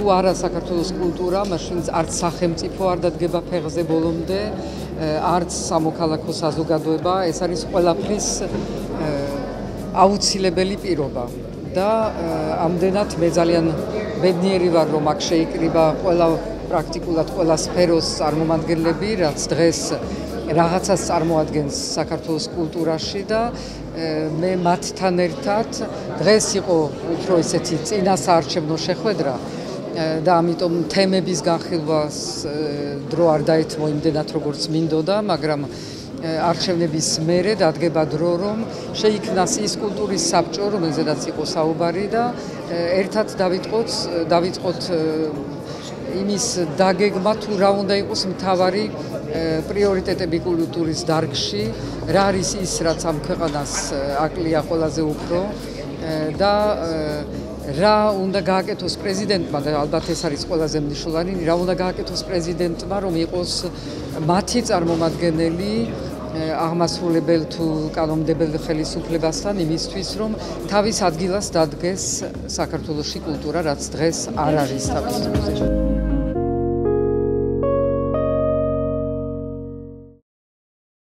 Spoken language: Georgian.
არა საქართველოს კულტურა, მაშინ არც სახელმწიფო არ დადგება ფეხზე ბოლომდე, არც სამოქალაქო საზოგადოება, ეს არის ყველაფრის აუცილებელი პირობა. და ამდენად მე ძალიან ბედნიერი ვარ, რომ აქ შეიკრიბა პრაქტიკულად ყველა სფეროს წარმომადგენლები, რაც დღეს რაღაცას წარმოადგენს საქართველოს კულტურაში და მე მათთან ერთად დღეს იყო უფრო ისეთი წინასაარჩევნო შეხვედრა და ამიტომ თემების განხილვას დრო არ დაეთმო იმდენად როგორც მინდოდა, მაგრამ არჩევნების მერე დადგება დრო, რომ შეიქმნას ის კულტურის საბჭო, რომელზედაც იყო საუბარი და ერთად დავიწყოთ იმის დაგეგმა, თუ რა უნდა იყოს მთავარი პრიორიტეტები კულტურის დარგში, რა არის ის, რაც ამ ქვეყანას აკლია ყველაზე უფრო და რა უნდა გააკეთოს პრეზიდენტმა და ალბათ ეს არის ყველაზე მნიშვნელოვანი, რა უნდა გააკეთოს პრეზიდენტმა, რომ იყოს მათი წარმომადგენელი აღმასრულებელ თუ კანონმდებელ ხელისუფლებასთან იმისთვის, რომ თავის ადგილას დადგეს საქართველოში კულტურა, რაც დღეს არ არის თავის დროზე.